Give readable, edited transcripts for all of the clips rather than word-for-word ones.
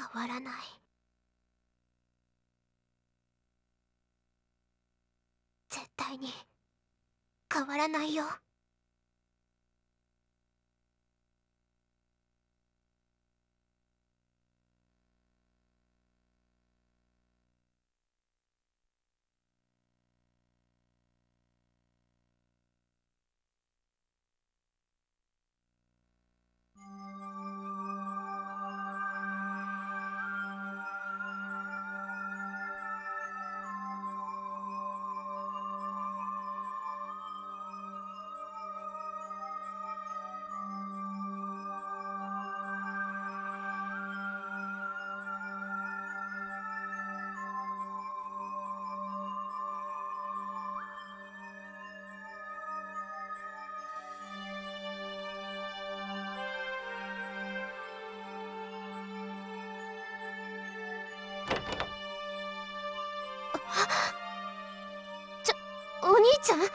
変わらない。絶対に変わらないよ。お兄ちゃん。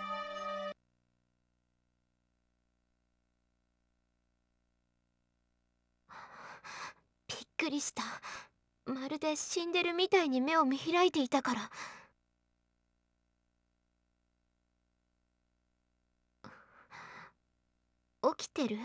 びっくりした。まるで死んでるみたいに目を見開いていたから。起きてる？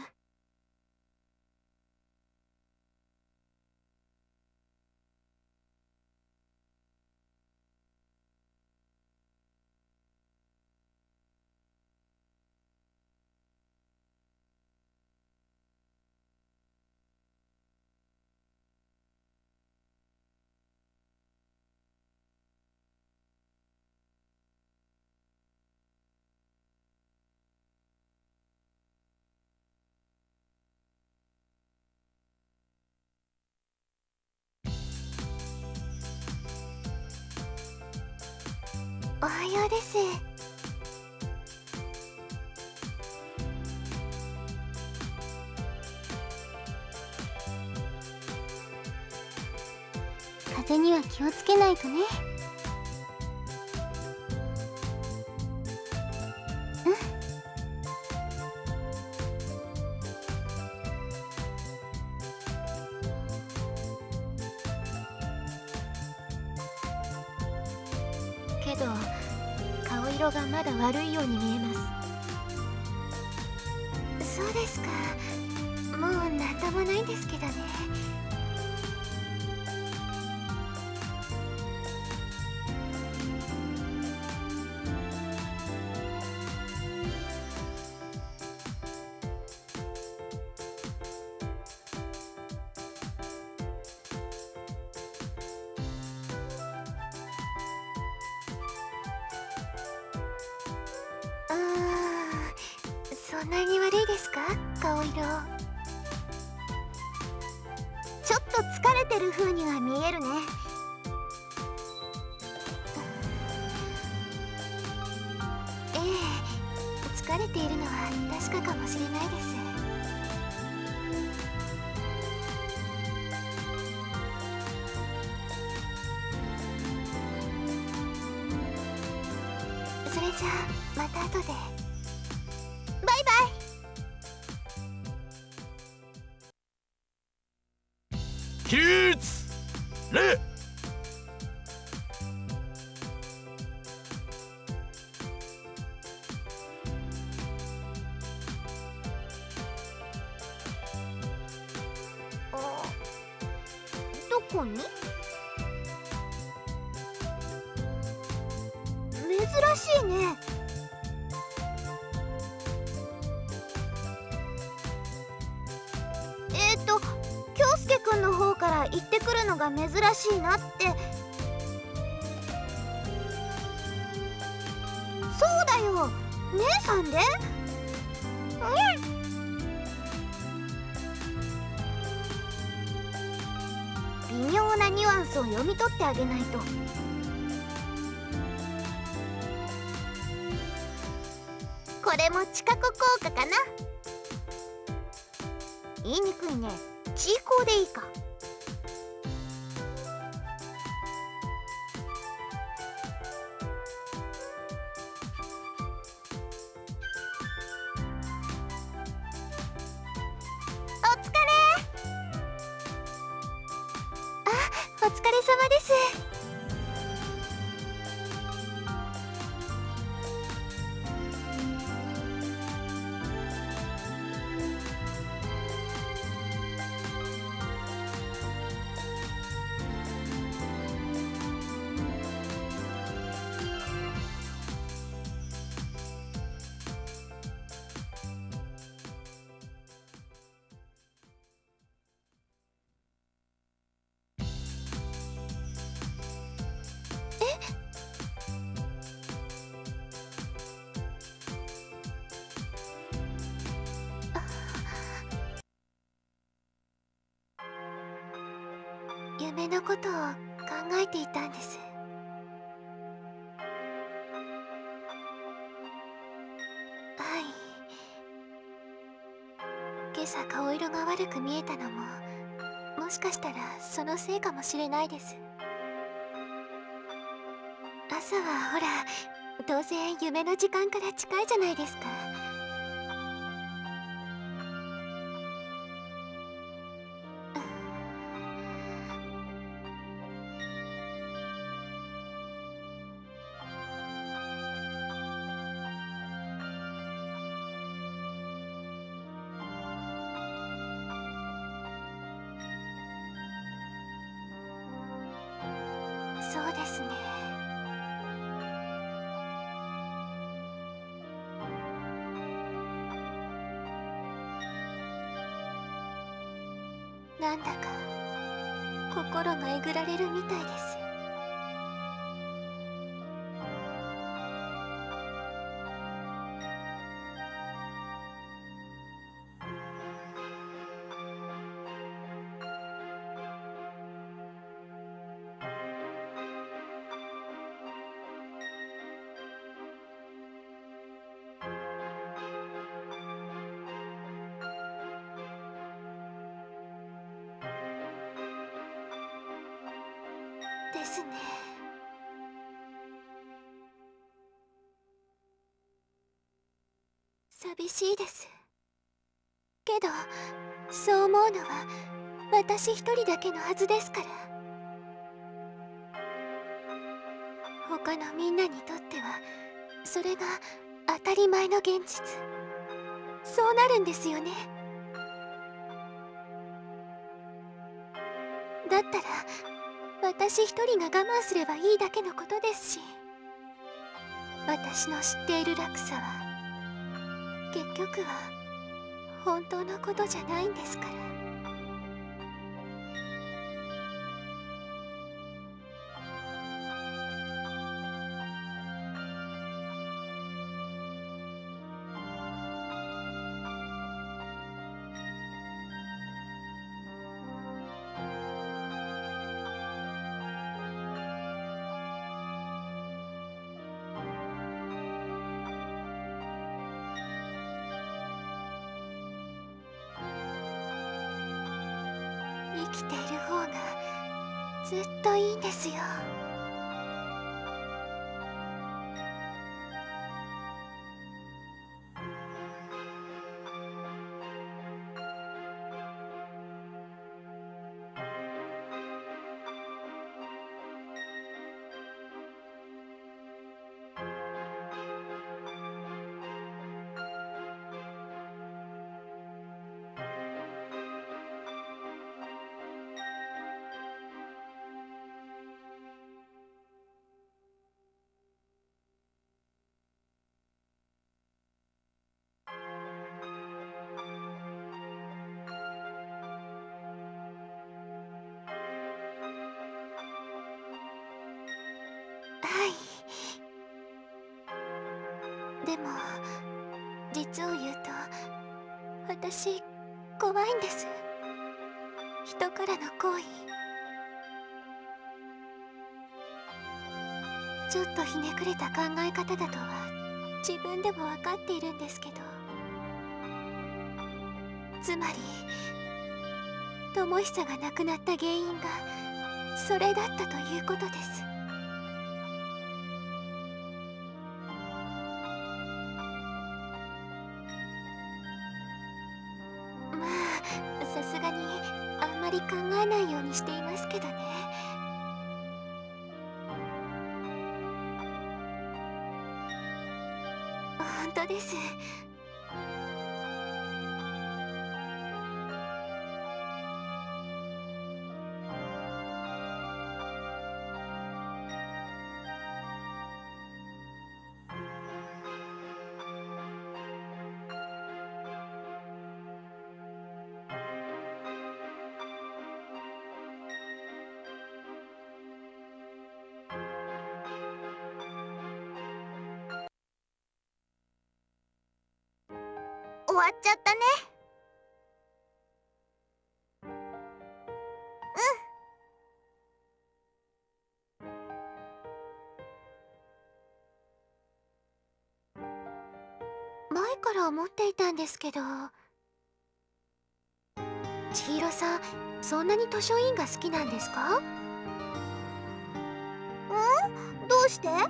おはようです。風邪には気をつけないとね。けど顔色がまだ悪いように見えます。そうですか。もうなんともないんですけどね。そんなに悪いですか、顔色。ちょっと疲れてる風には見えるね。ええ、疲れているのは確かかもしれないです。それじゃあまた後で。バイバイ。 起立礼。 どこに？珍しいね。京介くんの方から言ってくるのが珍しいなって。そうだよ、姉さんで。微妙なニュアンスを読み取ってあげないと。これも知覚効果かな。言いにくいね。チーコーでいいか。お疲れ。 お疲れ様です。夢のことを考えていたんです。はい。今朝顔色が悪く見えたのも、もしかしたらそのせいかもしれないです。朝はほら、当然夢の時間から近いじゃないですか。そうですね。なんだか心がえぐられるみたいです。ですね。寂しいです。けどそう思うのは私一人だけのはずですから。他のみんなにとってはそれが当たり前の現実。そうなるんですよね。だったら私一人が我慢すればいいだけのことですし、私の知っている落差は結局は本当のことじゃないんですから。生きている方がずっといいんですよ。はい。でも実を言うと私怖いんです。人からの好意。ちょっとひねくれた考え方だとは自分でも分かっているんですけど、つまり智久が亡くなった原因がそれだったということです。まあさすがにあんまり考えないようにしていますけどね。 です。 終わっちゃったね。 前から思っていたんですけど、千尋さん、そんなに図書委員が好きなんですか？ どうして？ だ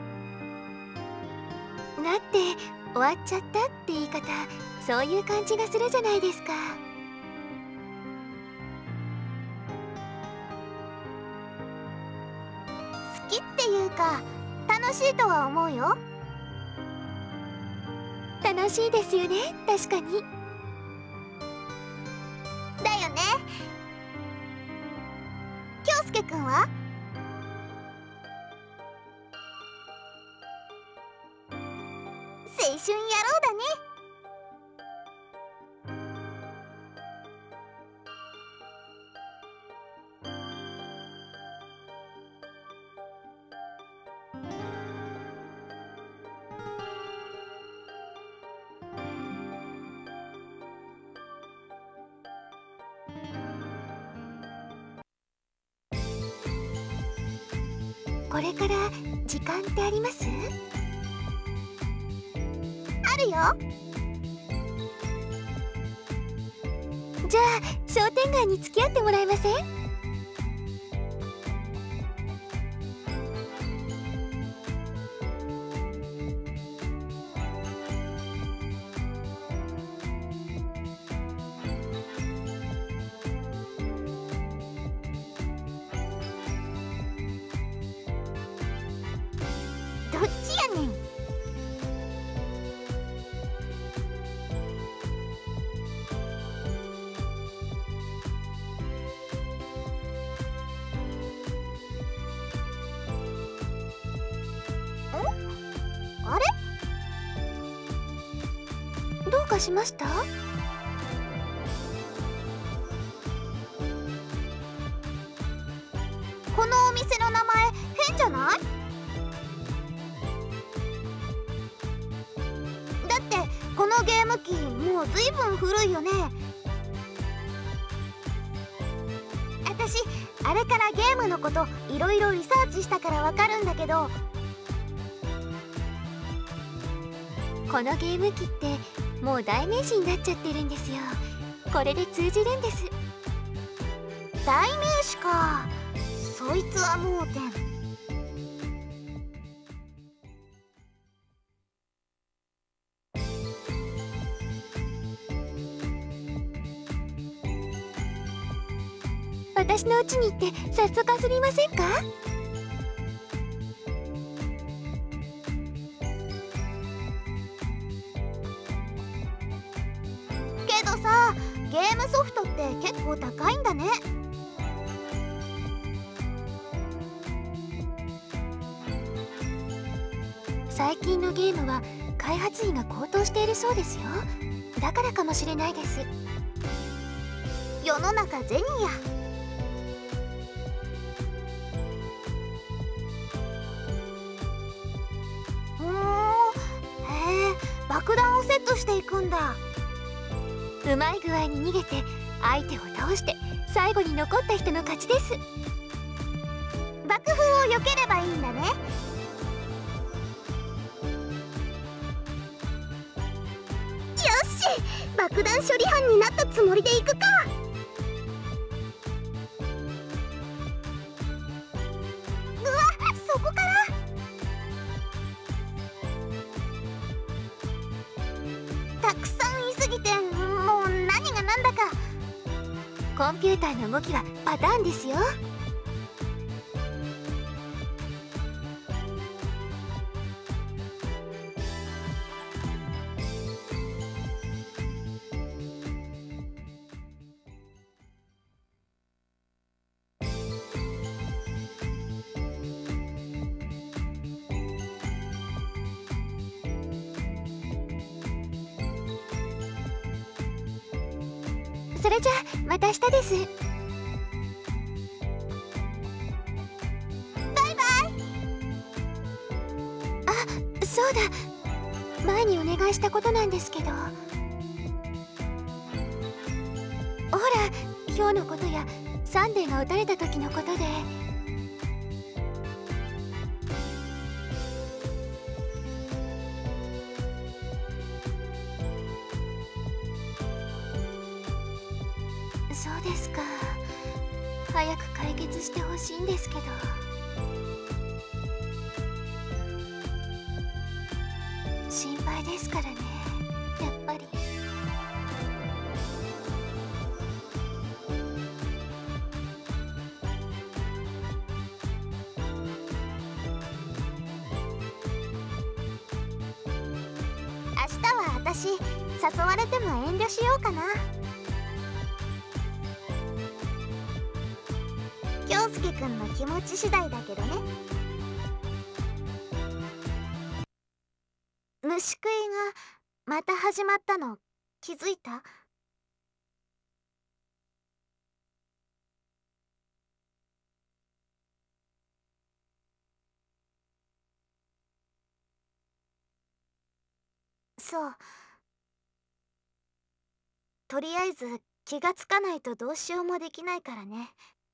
って終わっちゃったって言い方、そういう感じがするじゃないですか。 好きっていうか、楽しいとは思うよ。 楽しいですよね、確かに。 だよね。京介くんは？青春野郎だね。 これから時間ってあります？ あるよ。 じゃあ商店街に付き合ってもらえません？ どっちやねん。あれ？ どうかしました？ このお店の名前変じゃない？だってこのゲーム機もうずいぶん古いよね。私あれからゲームのこといろいろリサーチしたからわかるんだけど、 このゲーム機ってもう代名詞になっちゃってるんですよ。これで通じるんです。 代名詞か。そいつは盲点。 私の家に行って早速遊びませんか？ けどさ、ゲームソフトって結構高いんだね。 最近のゲームは開発費が高騰しているそうですよ。だからかもしれないです。 世の中銭や。へえ、爆弾をセットしていくんだ。 うまい具合に逃げて相手を倒して最後に残った人の勝ちです。 爆風を避ければいいんだね。よし、爆弾処理班になったつもりでいくか。うわ、そこから。たくさんいすぎてもう何が何だか。 コンピューターの動きはパターンですよ。 それじゃまた明日です。 バイバイ。 あ、そうだ、前にお願いしたことなんですけど、ほら、ヒョウのことやサンデーが撃たれた時のことで。そうですか。早く解決してほしいんですけど。心配ですからね、やっぱり。 明日は私誘われても遠慮しようかな。京介くんの気持ち次第だけどね。虫食いがまた始まったの気づいた？そう。とりあえず気がつかないとどうしようもできないからね。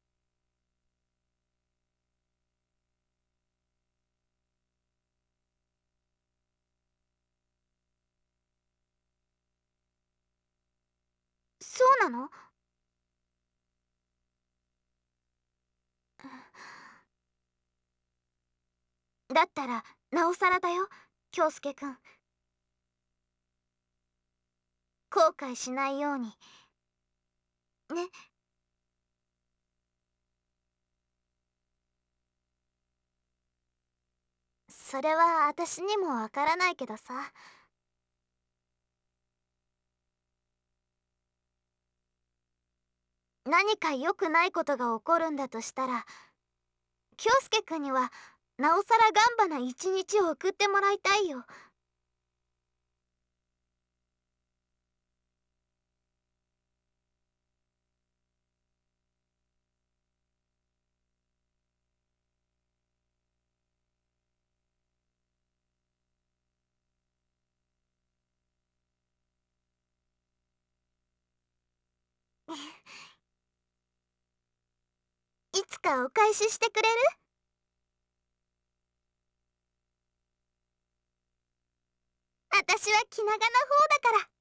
そうなの？だったらなおさらだよ、京介くん。後悔しないようにね。それは私にもわからないけどさ。何か良くないことが起こるんだとしたら、京介くんにはなおさらガンバな一日を送ってもらいたいよ。いつかお返ししてくれる？私は気長な方だから。